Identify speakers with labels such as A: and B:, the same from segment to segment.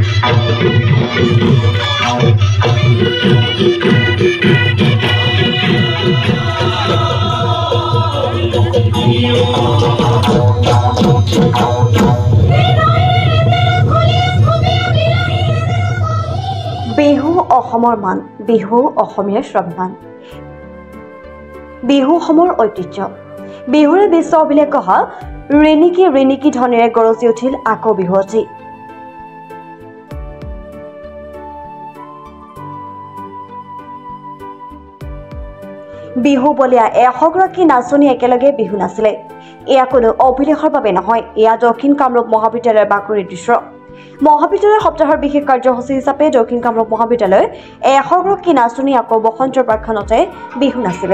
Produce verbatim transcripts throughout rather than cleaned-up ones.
A: বিহু অসমৰ মান, বিহু অসমীয়াৰ স্বাভিমান। বিহু অসমৰ ঐতিহ্য। বিহুৰে বিশ্ব অভিলেখ গঢ়া ৰিণিকি ৰিণিকি ধ্বনিৰে গৰজি উঠিল আকৌ বিহুৱতী। বিহু বলীয়া এশগৰাকী নাচনী একেলগে বিহু নাচিলে। এয়া কোনো অভিলেখৰ বাবে নহয়, এয়া দক্ষিণ কামৰূপ মহাবিদ্যালয়ৰ বাকৰিৰ দৃশ্য। মহাবিদ্যালয় সপ্তাহৰ বিশেষ কাৰ্যসূচী হিচাপে দক্ষিণ কামৰূপ মহাবিদ্যালয় এশগৰাকী নাচনী আকৌ বসন্তৰ প্ৰাক্ষণতে বিহু নাচিলে।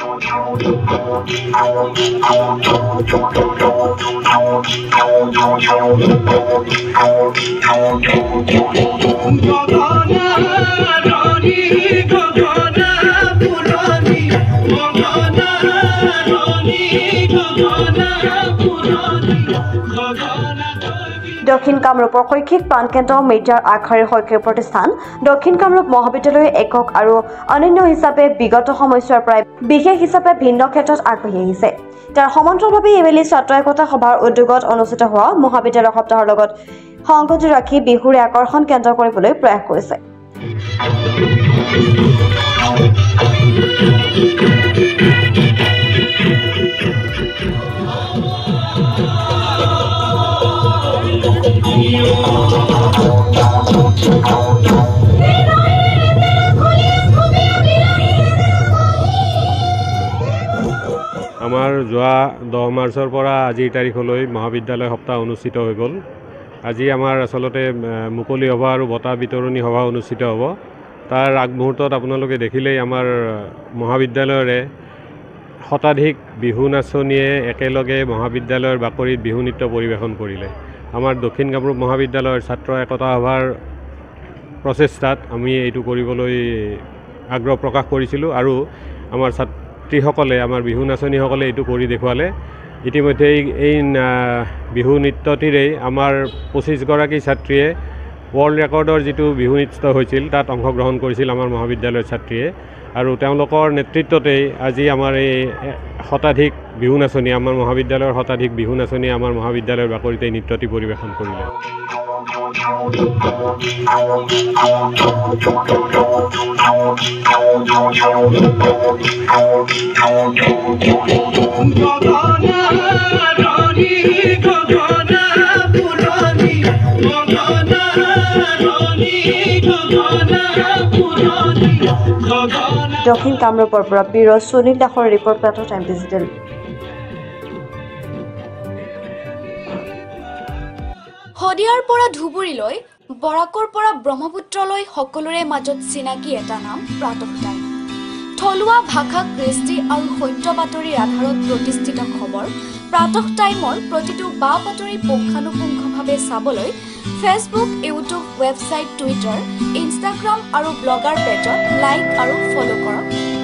A: দক্ষিণ কামৰূপৰ শৈক্ষিক প্ৰাণকেন্দ্ৰ মিৰ্জাৰ আগশাৰীৰ শৈক্ষিক প্ৰতিষ্ঠান দক্ষিণ কামৰূপ মহাবিদ্যালয়ৰ একক আৰু অনন্য হিচাপে বিগত সময়ছোৱাৰ পৰাই বিশেষ হিচাপে ভিন্ন ক্ষেত্ৰত আগবাঢ়ি আহিছে। তাৰ সমান্তৰালভাৱে এইবেলি ছাত্ৰ একতা সভাৰ উদ্যোগত অনুষ্ঠিত হোৱা মহাবিদ্যালয় সপ্তাহৰ লগত সংগতি ৰাখি বিহুৰে আকৰ্ষণ কেন্দ্ৰ কৰিবলৈ প্ৰয়াস কৰিছে।
B: আমাৰ যোৱা দহ মাৰ্চৰ পৰা আজিৰ তাৰিখলৈ মহাবিদ্যালয় সপ্তাহ অনুষ্ঠিত হৈ গ'ল। আজি আমাৰ আচলতে মুকলি সভা আৰু বঁটা বিতৰণী সভা অনুষ্ঠিত হ'ব। তাৰ আগমুহূৰ্তত আপোনালোকে দেখিলেই আমাৰ মহাবিদ্যালয়ৰে শতাধিক বিহু নাচনীয়ে একেলগে মহাবিদ্যালয়ৰ বাকৰিত বিহু নৃত্য পৰিৱেশন কৰিলে। আমাৰ দক্ষিণ কামৰূপ মহাবিদ্যালয়ৰ ছাত্ৰ একতা সভাৰ প্ৰচেষ্টাত আমি এইটো কৰিবলৈ আগ্ৰহ প্ৰকাশ কৰিছিলোঁ আৰু আমাৰ ছাত্ৰীসকলে আমাৰ বিহু নাচনীসকলে এইটো কৰি দেখুৱালে। ইতিমধ্যে এই বিহু নৃত্যটিৰেই আমাৰ পঁচিছগৰাকী ছাত্ৰীয়ে ৱৰ্ল্ড ৰেকৰ্ডৰ যিটো বিহু নৃত্য হৈছিল তাত অংশগ্ৰহণ কৰিছিল আমাৰ মহাবিদ্যালয়ৰ ছাত্ৰীয়ে আৰু তেওঁলোকৰ নেতৃত্বতেই আজি আমাৰ এই শতাধিক বিহু নাচনী আমাৰ মহাবিদ্যালয়ৰ শতাধিক বিহু নাচনীয়ে আমাৰ মহাবিদ্যালয়ৰ বাকৰিত এই নৃত্যটি পৰিৱেশন কৰিলে।
A: দক্ষিণ কামৰূপৰ পৰা বিৰোজ সুনীল দাসৰ ৰিপৰ্ট পেটৰ টাইম ডিজিটেল।
C: শদিয়াৰ পৰা ধুবুৰীলৈ, বৰাকৰ পৰা ব্ৰহ্মপুত্ৰলৈ সকলোৰে মাজত চিনাকি এটা নাম প্ৰাতঃ টাইম। থলুৱা ভাষা, কৃষ্টি আৰু সত্য বাতৰিৰ আধাৰত প্ৰতিষ্ঠিত খবৰ প্ৰাতঃ টাইমৰ প্ৰতিটো বা বাতৰি পুংখানুপুংখভাৱে চাবলৈ Facebook, YouTube, website, Twitter, Instagram আৰু ব্লগাৰ পেজত লাইক আৰু ফ'ল' কৰক।